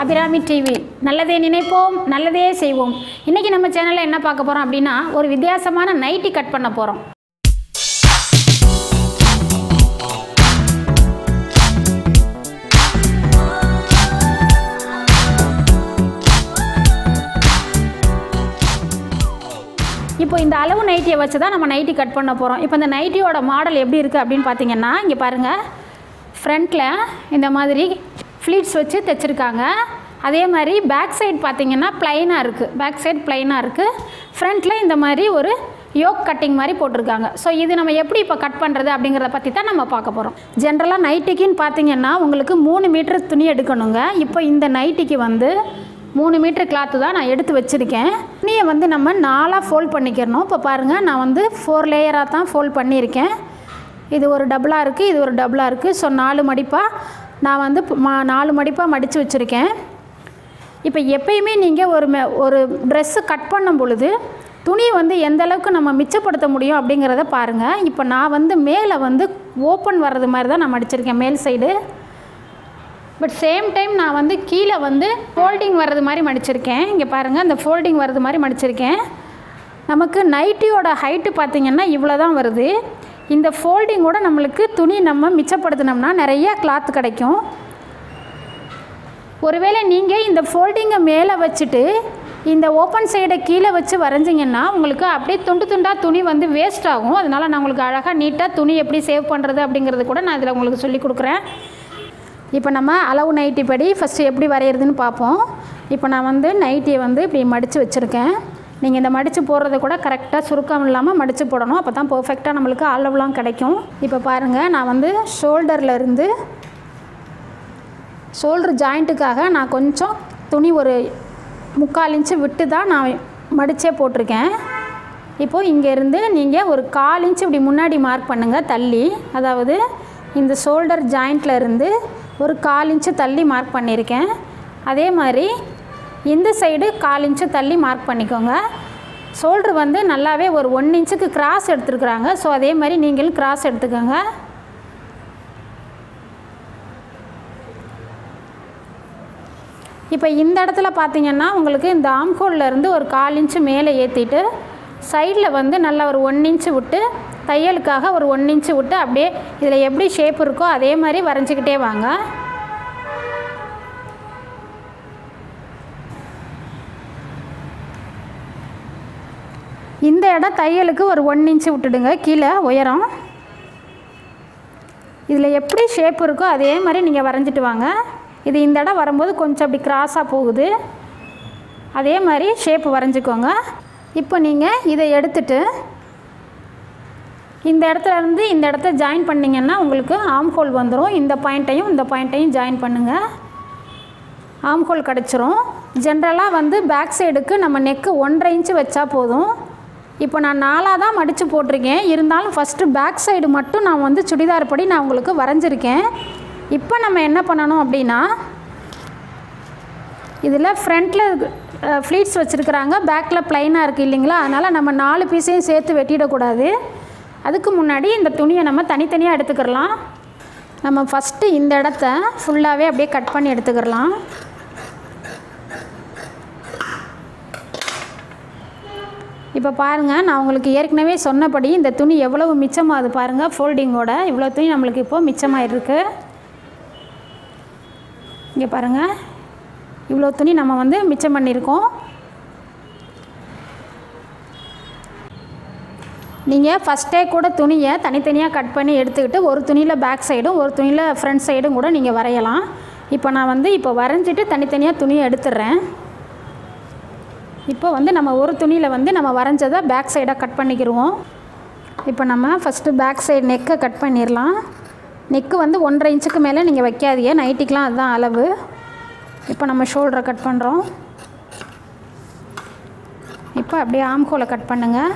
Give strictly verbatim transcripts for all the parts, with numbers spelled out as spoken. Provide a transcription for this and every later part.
Abirami TV. நல்லதே நினைப்போம், நல்லதே செய்வோம். இன்றைக்கி நம்ம சேனலில் என்ன பார்க்க போகிறோம் அப்படின்னா, ஒரு வித்தியாசமான நைட்டி கட் பண்ண போகிறோம். இப்போ இந்த அளவு நைட்டியை வச்சு தான் நம்ம நைட்டி கட் பண்ண போகிறோம். இப்போ இந்த நைட்டியோட மாடல் எப்படி இருக்குது அப்படின்னு பார்த்தீங்கன்னா, இங்கே பாருங்கள், ஃப்ரண்ட்டில் இந்த மாதிரி ஃப்ளீட்ஸ் வச்சு தைச்சிருக்காங்க. அதே மாதிரி பேக் சைடு பார்த்திங்கன்னா ப்ளைனாக இருக்குது, பேக் சைடு ப்ளைனாக இருக்குது. ஃப்ரண்ட்டில் இந்த மாதிரி ஒரு யோக் கட்டிங் மாதிரி போட்டிருக்காங்க. ஸோ இது நம்ம எப்படி இப்போ கட் பண்ணுறது அப்படிங்கிறத பற்றி தான் நம்ம பார்க்க போகிறோம். ஜென்ரலாக நைட்டிக்குன்னு பார்த்திங்கன்னா உங்களுக்கு மூணு மீட்டர் துணி எடுக்கணுங்க. இப்போ இந்த நைட்டிக்கு வந்து மூணு மீட்டர் கிளாத்து தான் நான் எடுத்து வச்சுருக்கேன். துணியை வந்து நம்ம நாலாக ஃபோல்ட் பண்ணிக்கிறணும். இப்போ பாருங்கள், நான் வந்து ஃபோர் லேயராக தான் ஃபோல்ட் பண்ணியிருக்கேன். இது ஒரு டபுளாக இருக்குது, இது ஒரு டபுளாக இருக்குது. ஸோ நாலு மடிப்பாக நான் வந்து மா நாலு மடிப்பாக மடித்து வச்சுருக்கேன். இப்போ எப்பயுமே நீங்கள் ஒரு மெ ஒரு ட்ரெஸ்ஸு கட் பண்ணும் பொழுது துணியை வந்து எந்த அளவுக்கு நம்ம மிச்சப்படுத்த முடியும் அப்படிங்கிறத பாருங்கள். இப்போ நான் வந்து மேலே வந்து ஓப்பன் வர்றது மாதிரி தான் நான் மடிச்சிருக்கேன், மேல் சைடு. பட் சேம் டைம் நான் வந்து கீழே வந்து ஃபோல்டிங் வர்றது மாதிரி மடிச்சிருக்கேன். இங்கே பாருங்கள், இந்த ஃபோல்டிங் வர்றது மாதிரி மடிச்சிருக்கேன். நமக்கு நைட்டியோட ஹைட்டு பார்த்திங்கன்னா இவ்வளோ தான் வருது. இந்த ஃபோல்டிங்கோட நம்மளுக்கு துணி நம்ம மிச்சப்படுத்தினோம்னா நிறையா கிளாத் கிடைக்கும். ஒருவேளை நீங்கள் இந்த ஃபோல்டிங்கை மேலே வச்சுட்டு இந்த ஓப்பன் சைடை கீழே வச்சு வரைஞ்சிங்கன்னா உங்களுக்கு அப்படியே துண்டு துண்டாக துணி வந்து வேஸ்ட் ஆகும். அதனால் நான் உங்களுக்கு அழகாக நீட்டாக துணி எப்படி சேவ் பண்ணுறது அப்படிங்கிறது கூட நான் இதில் உங்களுக்கு சொல்லி கொடுக்குறேன். இப்போ நம்ம அளவு நைட்டி படி ஃபஸ்ட்டு எப்படி வரைகிறதுன்னு பார்ப்போம். இப்போ நான் வந்து நைட்டியை வந்து இப்படி மடித்து வச்சுருக்கேன். நீங்கள் இந்த மடித்து போடுறத கூட கரெக்டாக சுருக்கம் இல்லாமல் மடித்து போடணும். அப்போ தான் பர்ஃபெக்டாக நம்மளுக்கு அளவுலாம் கிடைக்கும். இப்போ பாருங்கள், நான் வந்து ஷோல்டர்லேருந்து ஷோல்டர் ஜாயிண்ட்டுக்காக நான் கொஞ்சம் துணி ஒரு முக்கால் இன்ச்சு விட்டு தான் நான் மடித்தே போட்டிருக்கேன். இப்போது இங்கேருந்து நீங்கள் ஒரு கால் இன்ச்சு இப்படி முன்னாடி மார்க் பண்ணுங்கள் தள்ளி. அதாவது இந்த ஷோல்டர் ஜாயிண்ட்டில் இருந்து ஒரு கால் இன்ச்சு தள்ளி மார்க் பண்ணியிருக்கேன். அதே மாதிரி இந்த சைடு கால் இன்ச்சு தள்ளி மார்க் பண்ணிக்கோங்க. ஷோல்டர் வந்து நல்லாவே ஒரு ஒன் இன்ச்சுக்கு கிராஸ் எடுத்துருக்குறாங்க. ஸோ அதே மாதிரி நீங்களும் கிராஸ் எடுத்துக்கோங்க. இப்போ இந்த இடத்துல பார்த்திங்கன்னா உங்களுக்கு இந்த ஆம்ஹோலில் இருந்து ஒரு கால் இன்ச்சு மேலே ஏற்றிட்டு சைடில் வந்து நல்லா ஒரு ஒன் இன்ச்சு விட்டு தையலுக்காக ஒரு ஒன் இன்ச்சு விட்டு அப்படியே இதில் எப்படி ஷேப் இருக்கோ அதே மாதிரி வரைஞ்சிக்கிட்டே வாங்க. இந்த இடம் தையலுக்கு ஒரு ஒன் இன்ச்சு விட்டுடுங்க கீழே உயரம். இதில் எப்படி ஷேப் இருக்கோ அதே மாதிரி நீங்கள் வரைஞ்சிட்டு வாங்க. இது இந்த இடம் வரும்போது கொஞ்சம் அப்படி கிராஸாக போகுது, அதே மாதிரி ஷேப் வரைஞ்சிக்கோங்க. இப்போ நீங்கள் இதை எடுத்துட்டு இந்த இடத்துல இருந்து இந்த இடத்த ஜாயின் பண்ணிங்கன்னா உங்களுக்கு ஆம்ஹோல் வந்துடும். இந்த பாயிண்ட்டையும் இந்த பாயிண்ட்டையும் ஜாயின் பண்ணுங்கள், ஆம்ஹோல் கிடச்சிரும். ஜென்ரலாக வந்து பேக் சைடுக்கு நம்ம நெக்கு ஒன்றரை இன்ச்சு வச்சா போதும். இப்போ நான் நாலாக தான் மடித்து போட்டிருக்கேன். இருந்தாலும் ஃபஸ்ட்டு பேக் சைடு மட்டும் நான் வந்து சுடிதார் படி நான் உங்களுக்கு வரைஞ்சிருக்கேன். இப்போ நம்ம என்ன பண்ணணும் அப்படின்னா, இதில் ஃப்ரண்ட்டில் ஃப்ளீட்ஸ் வச்சுருக்குறாங்க, பேக்கில் ப்ளைனாக இருக்குது இல்லைங்களா? அதனால் நம்ம நாலு பீஸையும் சேர்த்து வெட்டிடக்கூடாது. அதுக்கு முன்னாடி இந்த துணியை நம்ம தனித்தனியாக எடுத்துக்கிடலாம். நம்ம ஃபஸ்ட்டு இந்த இடத்த ஃபுல்லாகவே அப்படியே கட் பண்ணி எடுத்துக்கிடலாம். இப்போ பாருங்கள், நான் உங்களுக்கு ஏற்கனவே சொன்னபடி இந்த துணி எவ்வளவு மிச்சமாகுது பாருங்கள். ஃபோல்டிங்கோட இவ்வளோ துணி நம்மளுக்கு இப்போது மிச்சமாகிருக்கு. இங்கே பாருங்கள், இவ்வளோ துணி நம்ம வந்து மிச்சம் பண்ணியிருக்கோம். நீங்கள் ஃபஸ்ட்டே கூட துணியை தனித்தனியாக கட் பண்ணி எடுத்துக்கிட்டு ஒரு துணியில் பேக் சைடும் ஒரு துணியில் ஃப்ரண்ட் சைடும் கூட நீங்கள் வரையலாம். இப்போ நான் வந்து இப்போ வரைஞ்சிட்டு தனித்தனியாக துணியை எடுத்துடுறேன். இப்போ வந்து நம்ம ஒரு துணியில் வந்து நம்ம வரைஞ்சதை பேக் சைடாக கட் பண்ணிக்கிடுவோம். இப்போ நம்ம ஃபஸ்ட்டு பேக் சைடு நெக்கை கட் பண்ணிடலாம். நெக்கு வந்து ஒன்றரை இன்ச்சுக்கு மேலே நீங்கள் வைக்காதீங்க, நைட்டிக்கெலாம் அதுதான் அளவு. இப்போ நம்ம ஷோல்டரை கட் பண்ணுறோம். இப்போ அப்படியே ஆம்ஹோலை கட் பண்ணுங்கள்.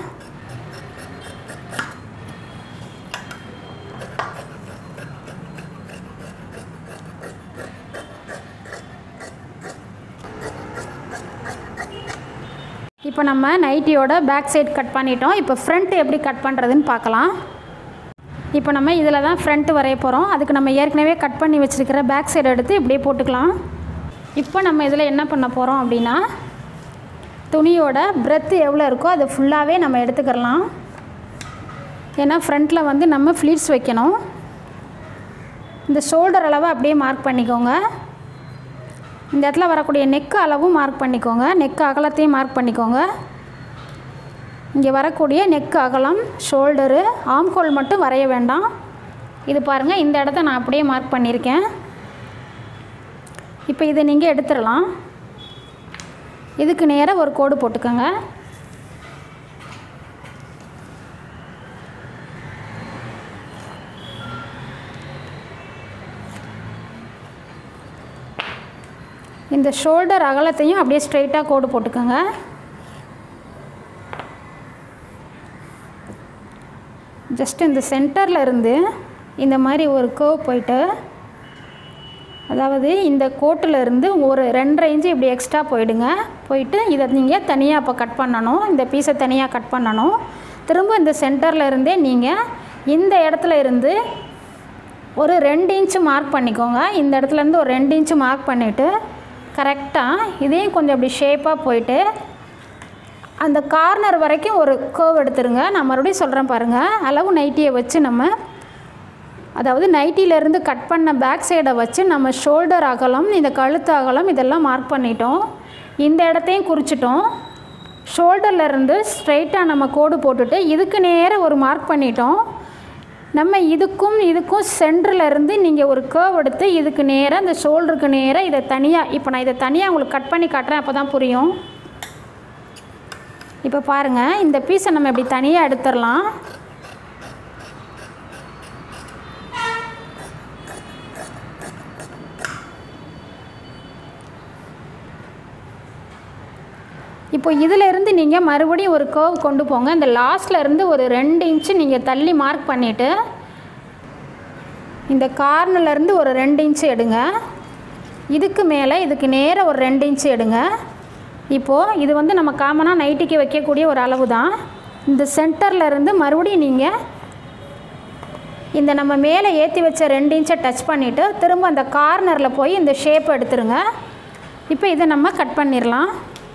இப்போ நம்ம நைட்டியோட பேக் சைடு கட் பண்ணிட்டோம். இப்போ ஃப்ரண்ட் எப்படி கட் பண்ணுறதுன்னு பார்க்கலாம். இப்போ நம்ம இதில் தான் ஃப்ரண்ட் வரைய போகிறோம். அதுக்கு நம்ம ஏற்கனவே கட் பண்ணி வச்சுருக்கிற பேக் சைடு எடுத்து இப்படியே போட்டுக்கலாம். இப்போ நம்ம இதில் என்ன பண்ண போகிறோம் அப்படின்னா துணியோட பிரெத்து எவ்வளோ இருக்கோ அதை ஃபுல்லாகவே நம்ம எடுத்துக்கிறலாம். ஏன்னா ஃப்ரண்ட்டில் வந்து நம்ம ஃப்ளீட்ஸ் வைக்கணும். இந்த ஷோல்டர் அளவை அப்படியே மார்க் பண்ணிக்கோங்க. இந்த இடத்துல வரக்கூடிய நெக்கு அளவும் மார்க் பண்ணிக்கோங்க. நெக்கு அகலத்தையும் மார்க் பண்ணிக்கோங்க. இங்கே வரக்கூடிய நெக்கு அகலம், ஷோல்டரு, ஆம் ஹோல் மட்டும் வரைய வேண்டாம். இது பாருங்கள், இந்த இடத்த நான் அப்படியே மார்க் பண்ணியிருக்கேன். இப்போ இதை நீங்கள் எடுத்துடலாம். இதுக்கு நேராக ஒரு கோடு போட்டுக்கோங்க. இந்த ஷோல்டர் அகலத்தையும் அப்படியே ஸ்ட்ரைட்டாக கோடு போட்டுக்கோங்க. ஜஸ்ட் இந்த சென்டரில் இருந்து இந்த மாதிரி ஒரு கர்வ் போயிட்டு, அதாவது இந்த கோட்டில் இருந்து ஒரு ரெண்டரை இன்ச்சு இப்படி எக்ஸ்ட்ரா போயிடுங்க. போயிட்டு இதை நீங்கள் தனியாக இப்போ கட் பண்ணணும். இந்த பீஸை தனியாக கட் பண்ணணும். திரும்ப இந்த சென்டரில் இருந்தே நீங்கள் இந்த இடத்துல இருந்து ஒரு ரெண்டு இன்ச்சு மார்க் பண்ணிக்கோங்க. இந்த இடத்துலேருந்து ஒரு ரெண்டு இன்ச்சு மார்க் பண்ணிவிட்டு கரெக்டாக இதையும் கொஞ்சம் அப்படி ஷேப்பாக போயிட்டு அந்த கார்னர் வரைக்கும் ஒரு கர்வ் எடுத்துருங்க. நான் மறுபடியும் சொல்கிறேன் பாருங்கள். அளவு நைட்டியை வச்சு நம்ம, அதாவது நைட்டியிலேருந்து கட் பண்ண பேக் சைடை வச்சு நம்ம ஷோல்டர் அகலம், இந்த கழுத்து அகலம் இதெல்லாம் மார்க் பண்ணிட்டோம். இந்த இடத்தையும் குறிச்சிட்டோம். ஷோல்டர்லேருந்து ஸ்ட்ரைட்டாக நம்ம கோடு போட்டுட்டு இதுக்கு நேராக ஒரு மார்க் பண்ணிட்டோம். நம்ம இதுக்கும் இதுக்கும் சென்டரில் இருந்து நீங்கள் ஒரு கர்வ் எடுத்து இதுக்கு நேராக, இந்த ஷோல்டருக்கு நேராக இதை தனியாக, இப்போ நான் இதை தனியாக உங்களுக்கு கட் பண்ணி காட்டுறேன், அப்போ தான் புரியும். இப்போ பாருங்கள், இந்த பீஸை நம்ம இப்படி தனியாக எடுத்துடலாம். இப்போ இதிலேருந்து நீங்கள் மறுபடியும் ஒரு கர்வ் கொண்டு போங்க. இந்த லாஸ்ட்டில் இருந்து ஒரு ரெண்டு இன்ச்சு நீங்கள் தள்ளி மார்க் பண்ணிவிட்டு இந்த கார்னர்லேருந்து ஒரு ரெண்டு இன்ச்சு எடுங்க. இதுக்கு மேலே இதுக்கு நேராக ஒரு ரெண்டு இன்ச்சு எடுங்க. இப்போது இது வந்து நம்ம காமனாக நைட்டிக்கு வைக்கக்கூடிய ஒரு அளவு தான். இந்த சென்டரில் இருந்து மறுபடியும் நீங்கள் இந்த நம்ம மேலே ஏற்றி வச்ச ரெண்டு இன்ச்சை டச் பண்ணிவிட்டு திரும்ப அந்த கார்னரில் போய் இந்த ஷேப் எடுத்துருங்க. இப்போ இதை நம்ம கட் பண்ணிடலாம்.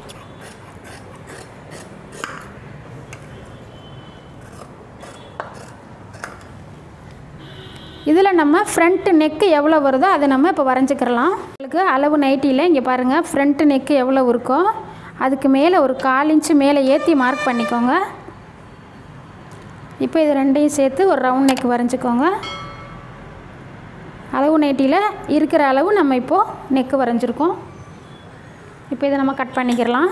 இதில் நம்ம ஃப்ரண்ட்டு நெக்கு எவ்வளோ வருதோ அதை நம்ம இப்போ வரைஞ்சிக்கிறலாம். உங்களுக்கு அளவு நைட்டியில் இங்கே பாருங்கள், ஃப்ரண்ட்டு நெக்கு எவ்வளோ இருக்கோ அதுக்கு மேலே ஒரு கால் இன்ச்சு மேலே ஏற்றி மார்க் பண்ணிக்கோங்க. இப்போ இது ரெண்டையும் சேர்த்து ஒரு ரவுண்ட் நெக் வரைஞ்சிக்கோங்க. அளவு நைட்டியில் இருக்கிற அளவு நம்ம இப்போது நெக்கு வரைஞ்சிருக்கோம். இப்போ இதை நம்ம கட் பண்ணிக்கிறலாம்.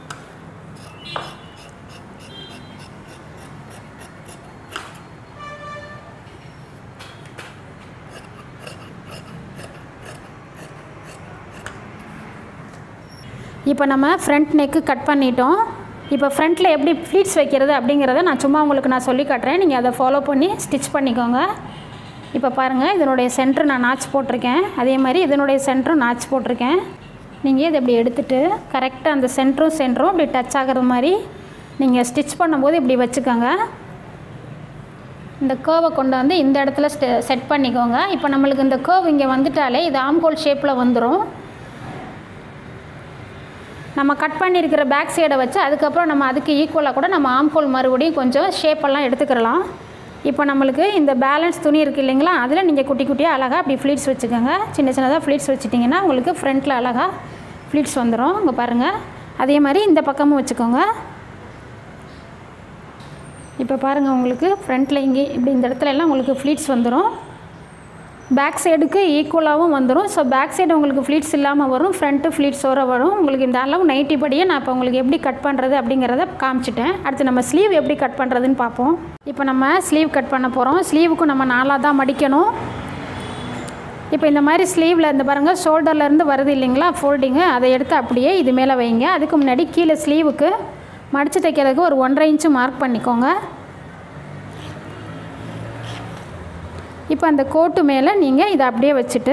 இப்போ நம்ம ஃப்ரண்ட் நெக்கு கட் பண்ணிட்டோம். இப்போ ஃப்ரண்ட்டில் எப்படி ஃப்ளீட்ஸ் வைக்கிறது அப்படிங்கிறத நான் சும்மா உங்களுக்கு நான் சொல்லி காட்டுறேன். நீங்கள் அதை ஃபாலோ பண்ணி ஸ்டிச் பண்ணிக்கோங்க. இப்போ பாருங்கள், இதனுடைய சென்டர் நான் நாச் போட்டிருக்கேன். அதே மாதிரி இதனுடைய சென்டரும் நாச் போட்டிருக்கேன். நீங்கள் இதை இப்படி எடுத்துகிட்டு கரெக்டாக அந்த சென்டரும் சென்டரும் இப்படி டச் ஆகிற மாதிரி நீங்கள் ஸ்டிச் பண்ணும்போது இப்படி வச்சுக்கோங்க. இந்த கர்வை கொண்டு வந்து இந்த இடத்துல செட் பண்ணிக்கோங்க. இப்போ நம்மளுக்கு இந்த கர்வ் இங்கே வந்துட்டாலே இது ஆம்ஹோல் ஷேப்பில் வந்துடும். நம்ம கட் பண்ணியிருக்கிற பேக் சைடை வச்சு அதுக்கப்புறம் நம்ம அதுக்கு ஈக்குவலாக கூட நம்ம ஆம்ஹோல் மறுபடியும் கொஞ்சம் ஷேப்பெல்லாம் எடுத்துக்கிறலாம். இப்போ நம்மளுக்கு இந்த பேலன்ஸ் துணி இருக்குது இல்லைங்களா, அதில் நீங்கள் குட்டி குட்டியாக அழகாக அப்படி ஃப்ளீட்ஸ் வச்சுக்கோங்க. சின்ன சின்னதாக ஃப்ளீட்ஸ் வச்சுட்டிங்கன்னா உங்களுக்கு ஃப்ரண்ட்டில் அழகாக ஃப்ளீட்ஸ் வந்துடும். இங்கே பாருங்கள், அதே மாதிரி இந்த பக்கமும் வச்சுக்கோங்க. இப்போ பாருங்கள், உங்களுக்கு ஃப்ரண்ட்டில் இங்கே இப்படி இந்த இடத்துல எல்லாம் உங்களுக்கு ஃப்ளீட்ஸ் வந்துடும். பேக் சைடுக்கு ஈக்குவலாகவும் வந்துடும். ஸோ பேக் சைடு உங்களுக்கு ஃப்ளீட்ஸ் இல்லாமல் வரும், ஃப்ரண்ட்டு ஃப்ளீட்ஸோடு வரும். உங்களுக்கு இந்த அளவு நைட்டி படியே நான் இப்போ உங்களுக்கு எப்படி கட் பண்ணுறது அப்படிங்கிறத காமிச்சிட்டேன். அடுத்து நம்ம ஸ்லீவ் எப்படி கட் பண்ணுறதுன்னு பார்ப்போம். இப்போ நம்ம ஸ்லீவ் கட் பண்ண போகிறோம். ஸ்லீவுக்கும் நம்ம நாலாக தான் மடிக்கணும். இப்போ இந்த மாதிரி ஸ்லீவில் இந்த பாருங்கள், ஷோல்டர்லேருந்து வருது இல்லைங்களா ஃபோல்டிங்கு, அதை எடுத்து அப்படியே இது மேலே வைங்க. அதுக்கு முன்னாடி கீழே ஸ்லீவுக்கு மடித்து தைக்கிறதுக்கு ஒரு ஒன்றரை இன்ச்சு மார்க் பண்ணிக்கோங்க. இப்போ அந்த கோட்டு மேலே நீங்கள் இதை அப்படியே வச்சுட்டு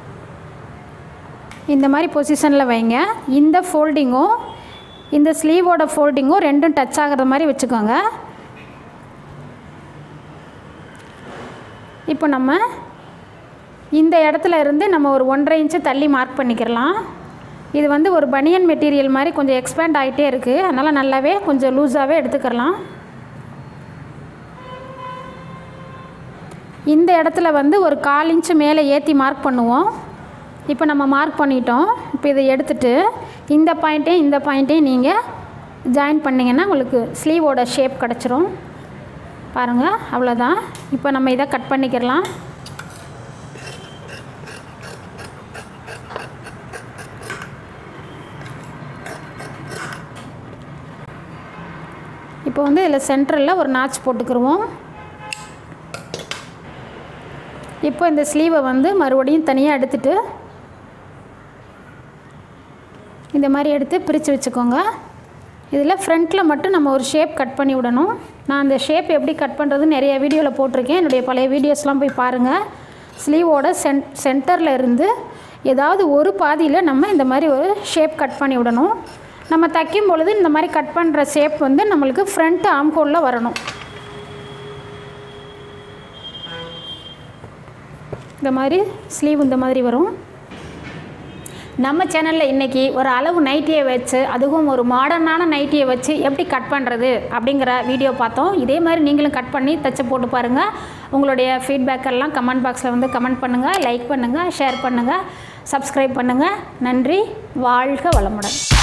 இந்த மாதிரி பொசிஷனில் வைங்க. இந்த ஃபோல்டிங்கும் இந்த ஸ்லீவோட ஃபோல்டிங்கும் ரெண்டும் டச் ஆகிற மாதிரி வச்சுக்கோங்க. இப்போ நம்ம இந்த இடத்துல இருந்து நம்ம ஒரு ஒன்றரை இன்ச்சு தள்ளி மார்க் பண்ணிக்கிறலாம். இது வந்து ஒரு பனியன் மெட்டீரியல் மாதிரி கொஞ்சம் எக்ஸ்பேண்ட் ஆகிட்டே இருக்குது, அதனால் நல்லாவே கொஞ்சம் லூஸாகவே எடுத்துக்கலாம். இந்த இடத்துல வந்து ஒரு கால் இன்ச்சு மேலே ஏற்றி மார்க் பண்ணுவோம். இப்போ நம்ம மார்க் பண்ணிட்டோம். இப்போ இதை எடுத்துகிட்டு இந்த பாயிண்ட்டையும் இந்த பாயிண்ட்டையும் நீங்கள் ஜாயின் பண்ணிங்கன்னா உங்களுக்கு ஸ்லீவோட ஷேப் கிடச்சிரும். பாருங்கள், அவ்வளோதான். இப்போ நம்ம இதை கட் பண்ணிக்கிறலாம். இப்போ வந்து இதில் சென்டரில் ஒரு நாட்ச் போட்டுக்கிடுவோம். இப்போ இந்த ஸ்லீவை வந்து மறுபடியும் தனியாக எடுத்துகிட்டு இந்த மாதிரி எடுத்து பிரித்து வச்சுக்கோங்க. இதில் ஃப்ரண்ட்டில் மட்டும் நம்ம ஒரு ஷேப் கட் பண்ணி விடணும். நான் அந்த ஷேப் எப்படி கட் பண்ணுறது நிறைய வீடியோவில் போட்டிருக்கேன், என்னுடைய பழைய வீடியோஸ்லாம் போய் பாருங்கள். ஸ்லீவோட சென் சென்டரில் இருந்து ஏதாவது ஒரு பாதியில் நம்ம இந்த மாதிரி ஒரு ஷேப் கட் பண்ணி விடணும். நம்ம தைக்கும் பொழுது இந்த மாதிரி கட் பண்ணுற ஷேப் வந்து நம்மளுக்கு ஃப்ரண்ட் ஆம்ஹோலில் வரணும். இந்த மாதிரி ஸ்லீவ் இந்த மாதிரி வரும். நம்ம சேனலில் இன்றைக்கி ஒரு அளவு நைட்டியை வச்சு, அதுவும் ஒரு மாடர்னான நைட்டியை வச்சு எப்படி கட் பண்ணுறது அப்படிங்கிற வீடியோ பார்த்தோம். இதே மாதிரி நீங்களும் கட் பண்ணி தைச்சு போட்டு பாருங்கள். உங்களுடைய ஃபீட்பேக்கெல்லாம் கமெண்ட் பாக்ஸில் வந்து கமெண்ட் பண்ணுங்கள், லைக் பண்ணுங்கள், ஷேர் பண்ணுங்கள், சப்ஸ்கிரைப் பண்ணுங்கள். நன்றி. வாழ்க வளமுடன்.